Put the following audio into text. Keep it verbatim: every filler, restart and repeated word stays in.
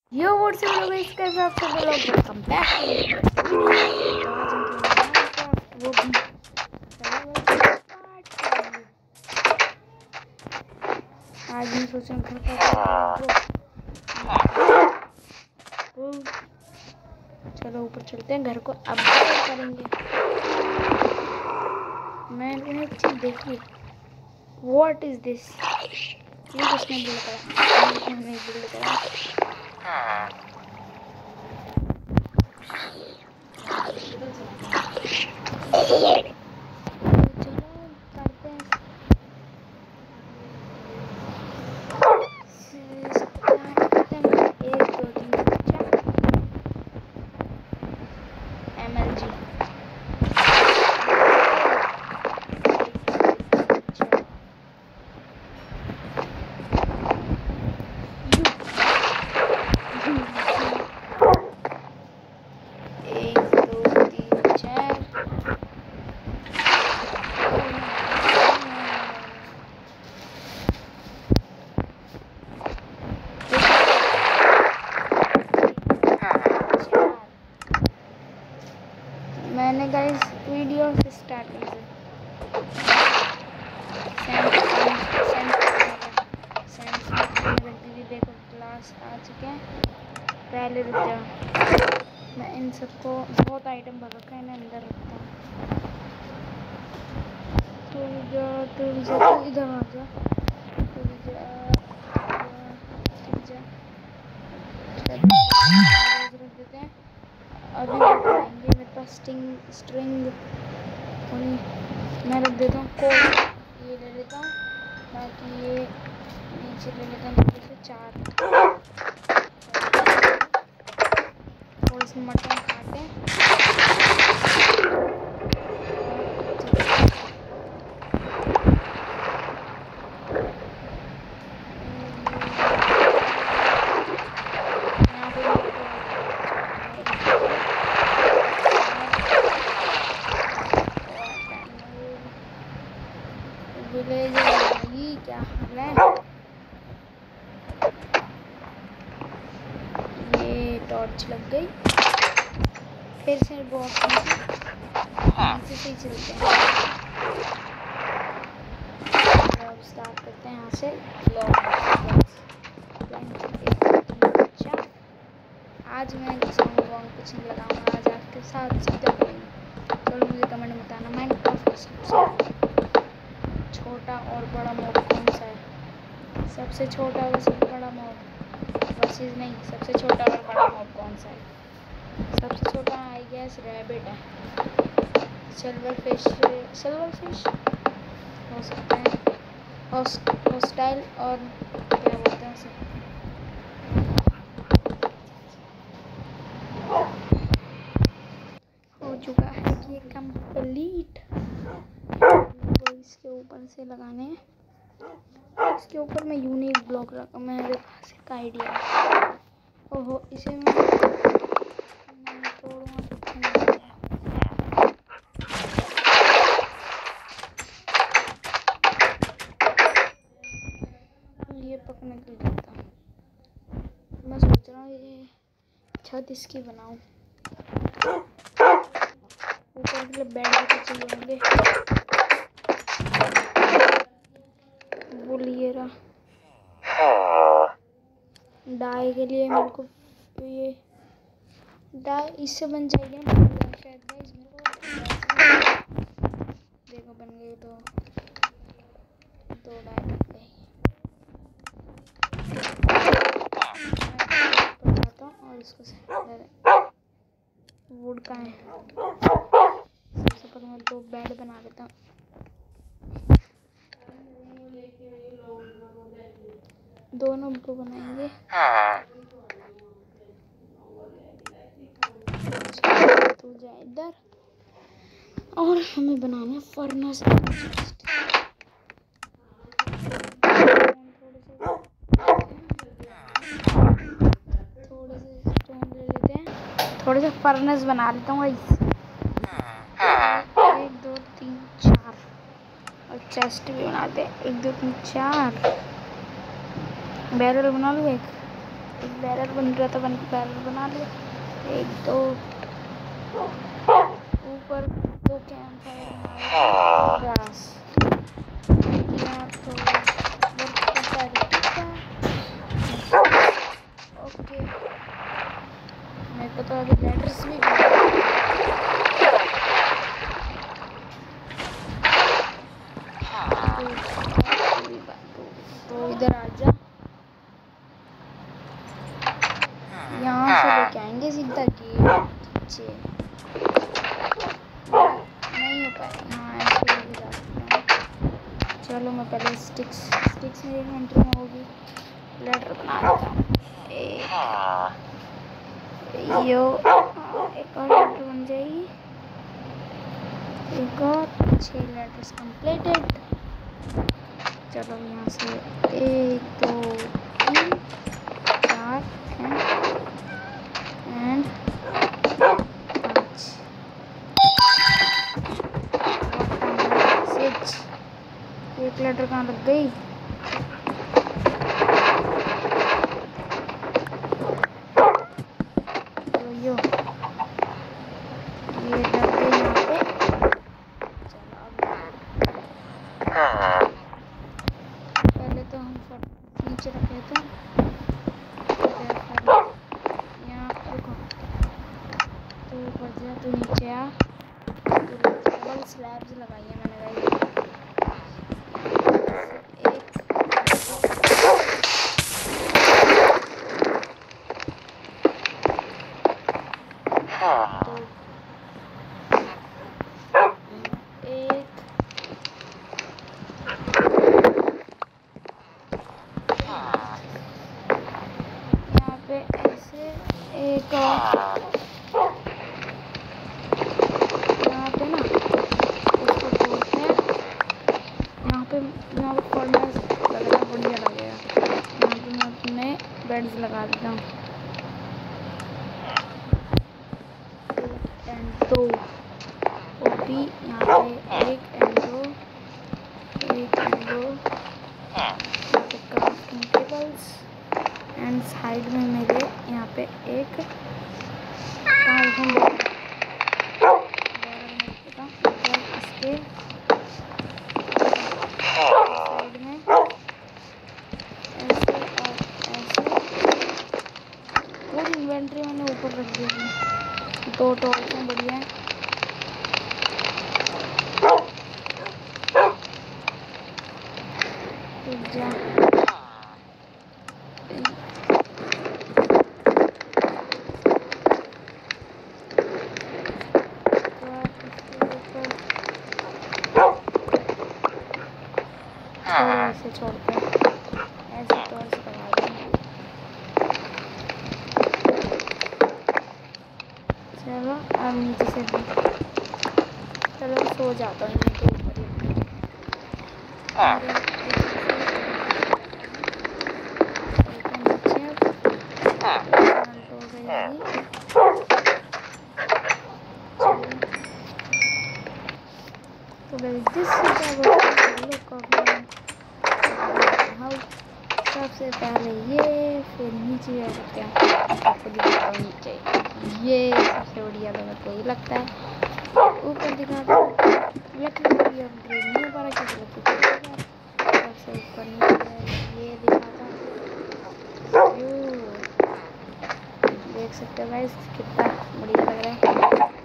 Yo what's up लोग, इसके साथ सब लोग वेलकम बैक टू तो आज हम खेलेंगे वो भी आज हम सोच रहे घर का चलो ऊपर चलते हैं, घर को अपडेट करेंगे। मैंने एक चीज देखी, व्हाट इज दिस? ये किसने बिल्ड करा? मैंने बिल्ड करा। मैंने गाइस वीडियो से स्टार्टिंग से देखो क्लास आ चुके हैं। पहले रुक जाओ, मैं इन सबको बहुत आइटम भर रखा है, इन्हें अंदर रखता हूँ। तो जा तो जा इधर आ जा, तो जा जा रख देते हैं। अभी बनाएंगे, मेरे पास स्ट्रिंग स्ट्रिंग मैं रख देता हूँ। कोड ये ले लेता हूँ, बाकी ये नीचे ले लेता हूँ। जैसे चार और इसमें मटन खाते हैं। विलेज ये क्या हाल है? ये टॉर्च लग गई, फिर से बहुत नीचे से ही चलते हैं। अब स्टार्ट करते हैं यहाँ से। आज मैं सॉन्ग वॉन्ग कुछ नहीं लगाऊंगा, आज आपके साथ सीधा करेंगे। चलो मुझे कमेंट में बताना माइनक्राफ्ट का सबसे छोटा और बड़ा मॉब कौन सा है? सबसे छोटा और सबसे बड़ा मॉब वर्सेस नहीं, सबसे छोटा और बड़ा मॉब कौन सा है? सबसे छोटा आई गेस रैबिट है। सिल्वर फिश सिल्वर फिश हो सकता है, हॉस्टाइल और क्या बोलते हैं उसे, हो चुका है ये कंप्लीट। तो इसके ऊपर से लगाने हैं, इसके ऊपर मैं यूनिक ब्लॉक रखा, मेरे पास एक आइडिया है। ओहो, इसे मैं नहीं तोड़ूंगा तो अच्छा नहीं लगेगा। ये पकने के लिए देता हूँ। मैं सोच रहा हूँ ये छत इसकी बनाऊँ, ऊपर के लिए बेड भी चाहिए होंगे। वो लिए रहा डाई के लिए मेरे को, ये डाई इससे बन जाएगी ना शायद गाइस। मेरे को देखो बन गई, तो दो डाई बन गई। बताता हूँ और इसको वुड का है। सबसे पहले मैं दो बेड बना लेता हूँ। दोनों को बनाएंगे। तू जा इधर, और हमें बनाना है फर्नेस। थोड़े से स्टोन ले लेते हैं, थोड़े से फर्नेस बना लेता हूँ। एक दो तीन चार, और चेस्ट भी बनाते हैं। एक दो तीन चार बैरल बना लो एक। एक बैरल बन रहा था, बन बैरल बना लिया। एक दो ऊपर दो कैंप फायर बना बस। यार तो वर्क करता है, ठीक है। ओके, मेरे को तो अभी लेटर्स भी तो इधर आजा, यहाँ से लेके आएंगे सीधा गेट नीचे। नहीं हो पाएगा, हाँ ऐसे भी जा सकते हैं। चलो मैं पहले स्टिक्स स्टिक्स मेरी इन्वेंटरी में होगी, लेटर बना लेता हूँ। यो एक और लेटर बन जाएगी, एक और छः लेटर्स कंप्लीटेड। चलो यहाँ से एक दो तीन चार एंड पाँच। सिक्स। एक लेटर कहाँ लग गई? तो यो ये लग गई यहाँ पे। चलो अब पहले तो हम नीचे रख लेते हैं। यहाँ रुको, तो ऊपर जा, तो नीचे आ। डबल स्लैब्स लगाई है मैंने गाइस। एक दो एक यहाँ पे ऐसे एक और यहाँ पे ना उसको बोलते हैं, यहाँ पे यहाँ पे कॉर्नर्स लगाना बढ़िया लगेगा। यहाँ पे मैं अपने बेड्स लगा देता हूँ, एक एंड दो। और भी यहाँ पे एक एंड दो, एक एंड दो। यहाँ पे क्राफ्टिंग टेबल्स एंड साइड में मेरे यहाँ पे एक कहाँ रखूँगा इसके साइड में ऐसे और ऐसे। पूरी इन्वेंट्री मैंने ऊपर रख दी थी। दो टॉर्च हैं, बढ़िया है। जा ऐसे छोड़ते हैं, ऐसे टॉर्च लगा देंगे। चलो अब नीचे से भी, चलो सो जाता हूँ नीचे ऊपर ही। तो दिस सबसे पहले ये, फिर नीचे आ सकते हैं। आपको दिखाता हूँ नीचे, ये सबसे बढ़िया तो मेरे को ये लगता है। ऊपर दिखाता हूँ, लकड़ी की अपग्रेड नहीं हो पा रहा क्योंकि लकड़ी सबसे ऊपर नीचे ये दिखाता हूँ। देख सकते हो गाइस कितना बढ़िया लग रहा है।